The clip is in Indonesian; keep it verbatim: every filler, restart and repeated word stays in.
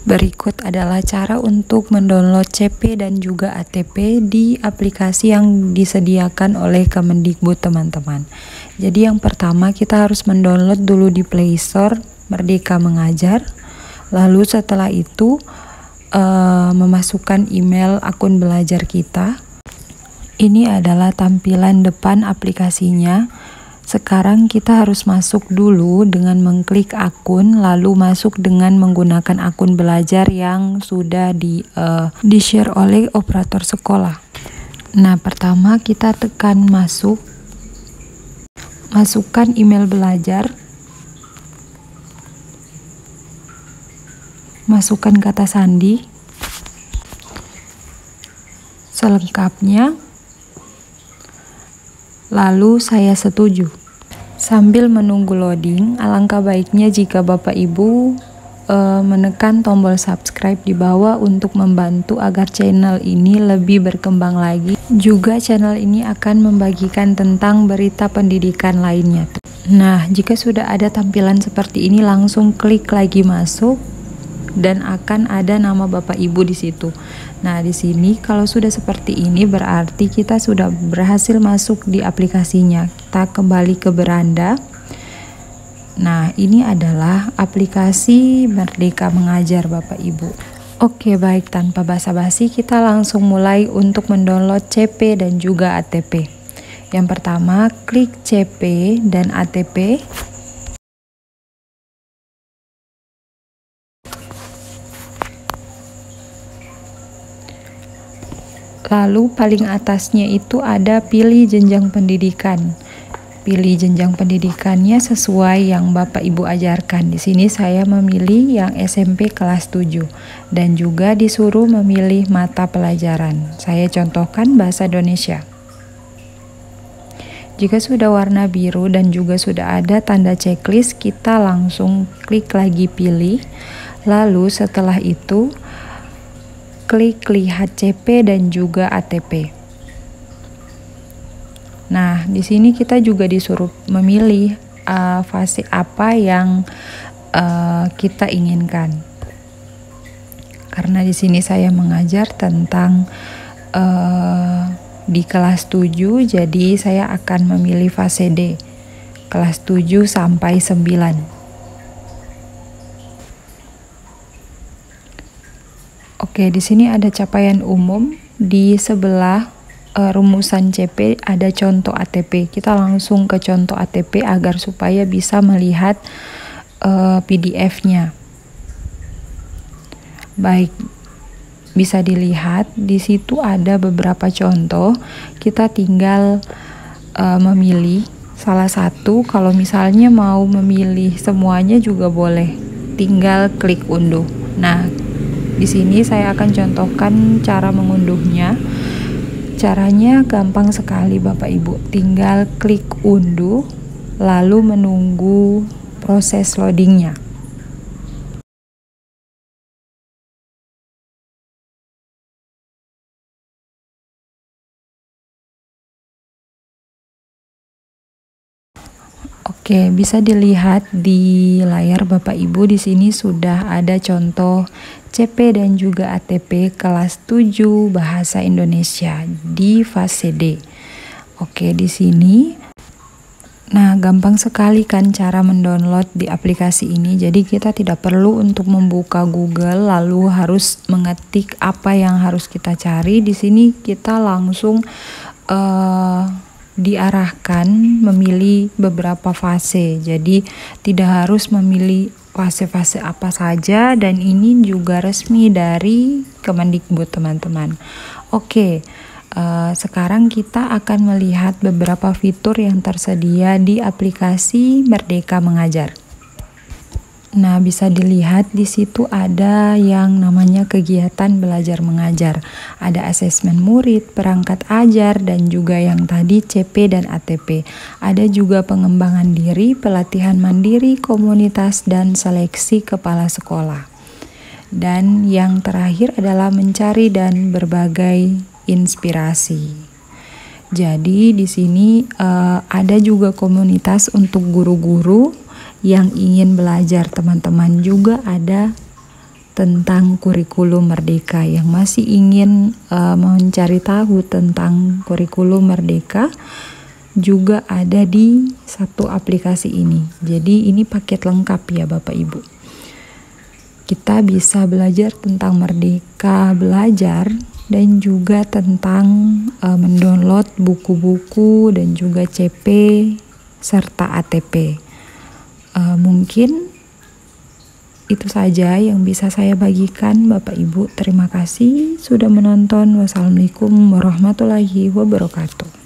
Berikut adalah cara untuk mendownload C P dan juga A T P di aplikasi yang disediakan oleh Kemendikbud, teman-teman. Jadi yang pertama kita harus mendownload dulu di Play Store Merdeka Mengajar. Lalu setelah itu uh, memasukkan email akun belajar kita. Ini adalah tampilan depan aplikasinya. Sekarang kita harus masuk dulu dengan mengklik akun, lalu masuk dengan menggunakan akun belajar yang sudah di uh, di share oleh operator sekolah. Nah, pertama kita tekan masuk, masukkan email belajar, masukkan kata sandi selengkapnya. Lalu saya setuju. Sambil menunggu loading, alangkah baiknya jika Bapak Ibu e, menekan tombol subscribe di bawah untuk membantu agar channel ini lebih berkembang lagi. Juga channel ini akan membagikan tentang berita pendidikan lainnya. Nah, jika sudah ada tampilan seperti ini, langsung klik lagi masuk dan akan ada nama Bapak Ibu di situ. Nah, di sini kalau sudah seperti ini berarti kita sudah berhasil masuk di aplikasinya. Kita kembali ke beranda. Nah, ini adalah aplikasi Merdeka Mengajar, Bapak Ibu. Oke, baik, tanpa basa-basi kita langsung mulai untuk mendownload C P dan juga A T P. Yang pertama, klik C P dan A T P. Lalu paling atasnya itu ada pilih jenjang pendidikan. Pilih jenjang pendidikannya sesuai yang Bapak Ibu ajarkan. Di sini saya memilih yang S M P kelas tujuh dan juga disuruh memilih mata pelajaran. Saya contohkan bahasa Indonesia. Jika sudah warna biru dan juga sudah ada tanda checklist, kita langsung klik lagi pilih. Lalu setelah itu klik lihat C P dan juga A T P. Nah, di sini kita juga disuruh memilih uh, fase apa yang uh, kita inginkan. Karena di sini saya mengajar tentang uh, di kelas tujuh, jadi saya akan memilih fase D, kelas tujuh sampai sembilan. Oke, di sini ada capaian umum, di sebelah uh, rumusan C P ada contoh A T P. Kita langsung ke contoh A T P agar supaya bisa melihat uh, P D F-nya. Baik, bisa dilihat di situ ada beberapa contoh. Kita tinggal uh, memilih salah satu. Kalau misalnya mau memilih semuanya juga boleh. Tinggal klik unduh. Nah, di sini saya akan contohkan cara mengunduhnya. Caranya gampang sekali Bapak Ibu. Tinggal klik unduh, lalu menunggu proses loadingnya. Oke, bisa dilihat di layar Bapak Ibu, di sini sudah ada contoh C P dan juga A T P kelas tujuh Bahasa Indonesia di fase D. Oke, di sini. Nah, gampang sekali kan cara mendownload di aplikasi ini. Jadi kita tidak perlu untuk membuka Google lalu harus mengetik apa yang harus kita cari. Di sini kita langsung uh, diarahkan memilih beberapa fase. Jadi tidak harus memilih fase-fase apa saja, dan ini juga resmi dari Kemendikbud, teman-teman. Oke, uh, sekarang kita akan melihat beberapa fitur yang tersedia di aplikasi Merdeka Mengajar. Nah, bisa dilihat di situ ada yang namanya kegiatan belajar mengajar. Ada asesmen murid, perangkat ajar, dan juga yang tadi C P dan A T P. Ada juga pengembangan diri, pelatihan mandiri, komunitas, dan seleksi kepala sekolah. Dan yang terakhir adalah mencari dan berbagai inspirasi. Jadi di sini uh, ada juga komunitas untuk guru-guru yang ingin belajar, teman-teman. Juga ada tentang kurikulum Merdeka. Yang masih ingin uh, mencari tahu tentang kurikulum Merdeka juga ada di satu aplikasi ini. Jadi ini paket lengkap ya Bapak Ibu. Kita bisa belajar tentang Merdeka Belajar dan juga tentang uh, mendownload buku-buku dan juga C P serta A T P. Uh, mungkin itu saja yang bisa saya bagikan Bapak Ibu. Terima kasih sudah menonton. Wassalamualaikum warahmatullahi wabarakatuh.